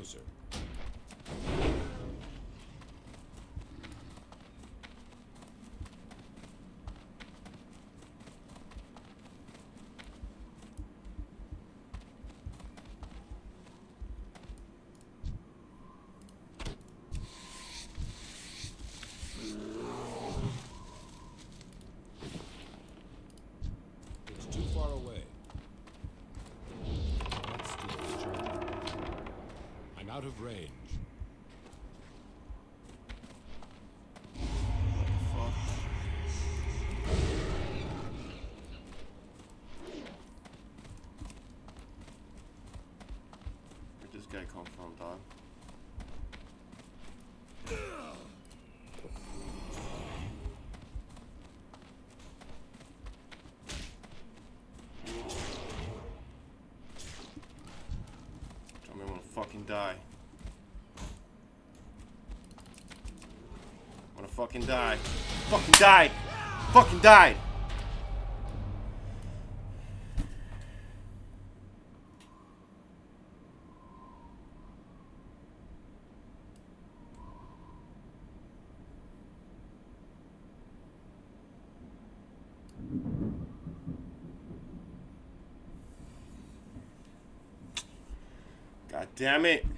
closer. It's too far away. Let's do this journey. I'm out of range. Fuck. Where'd this guy come from, dog? Tell me I'm gonna fucking die. I'm gonna fucking die. Fucking died! Fucking died! God damn it.